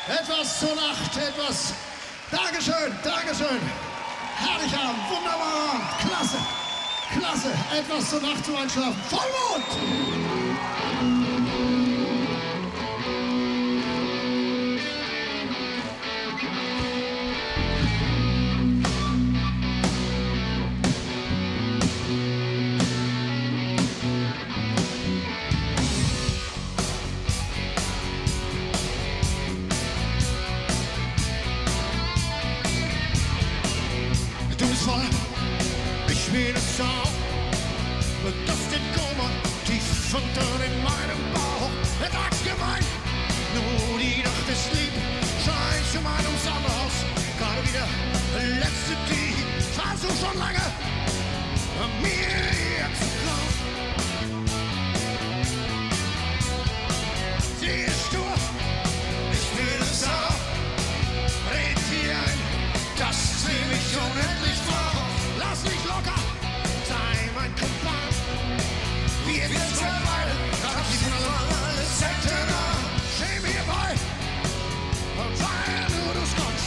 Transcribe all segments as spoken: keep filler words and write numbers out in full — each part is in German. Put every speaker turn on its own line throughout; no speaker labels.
Etwas zur Nacht, etwas. Dankeschön, Dankeschön. Herrlich Abend, wunderbarer Abend, klasse, klasse. Etwas zur Nacht zum Einschlafen. Vollmond!
Voll, ich will es auch, das den Kummer tief unter in meinem Bauch. Der Tag's gemein, nur die Nacht ist lieb, scheint zu meinem Sommerhaus. Gerade wieder letzte die, versuch schon lange, mir jetzt zu klauen. Sie ist stur, ich will es auch, red hier ein, das sie mich unendlich vor. Lass mich locker, sei mein Kumpan. Wir sind zwei Beine, das ist alle Sekte da. Steh mir bei, weil du du's kannst.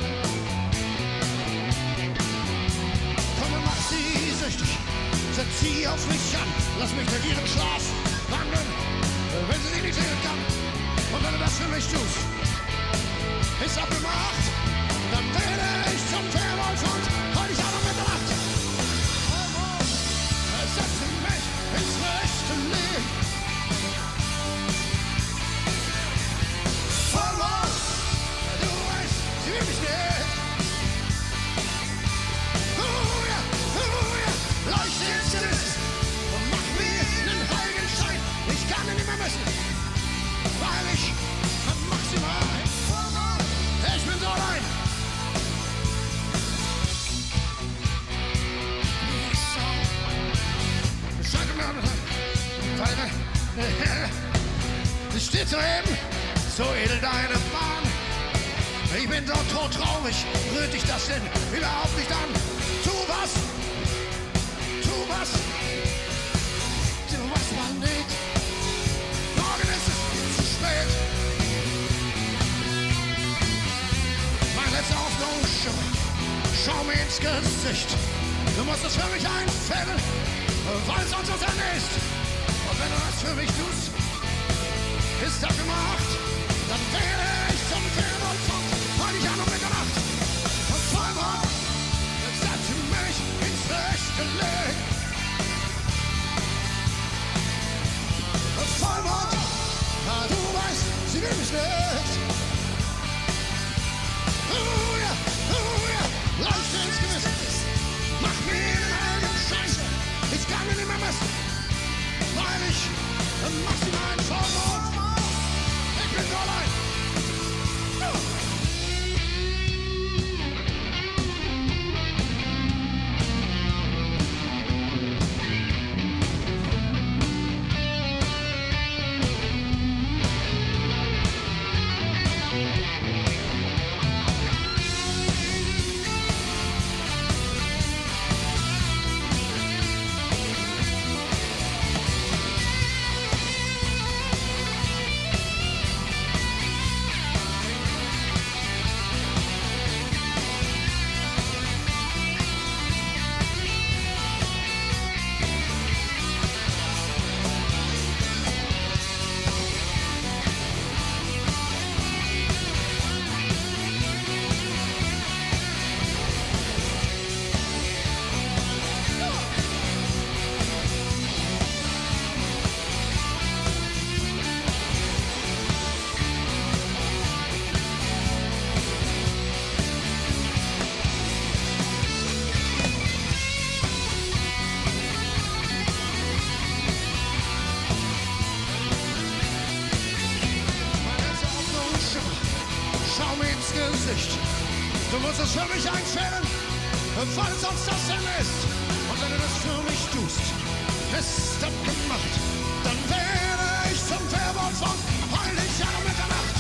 Komm und mach sie süchtig, setz sie auf mich an. Lass mich mit ihrem Schlaf wandeln, wenn sie nicht sehen kann. Und wenn du das für mich tust, ist abgemacht. Dann werde ich zum Werwolf-Hund, heute ich auch noch Mitternacht. Setze mich ins rechte Licht. Vollmond, du weißt, sie will mich nicht. Oh ja, oh ja, leuchte ins Gesicht und mach mir einen Heiligenschein. Ich kann ihn nicht mehr messen, weil ich maximal Vollmond, ich bin so allein. Es steht so eben, so edel deine Bahn. Ich bin so todtraurig, rührt dich das denn überhaupt nicht an? Tu was, tu was, tu was, man nicht. Morgen ist es zu spät. Mein letzter Hoffnungsschimmer, schau mir ins Gesicht. Du musst es für mich einfädeln, weil sonst was Ende ist. Und wenn du das für mich tust, ist das gemacht. Dann werde ich zum Werwolf-Hund, heute ich auch noch Mitternacht. Und Vollmond, setze mich ins rechte Licht. Vollmond, du weißt, sie will mich nicht. Oh ja, oh ja, leuchte ins Gesicht. Mach mir den eigenen Scheiße, ich kann mir nicht mehr messen. Weil ich maximal Vollmond, ich bin so allein. Du musst es für mich einfällen, weil sonst das Ende ist. Und wenn du das für mich tust, ist abgemacht. Dann werde ich zum Werwolf-Hund, heul ich ja noch Mitternacht.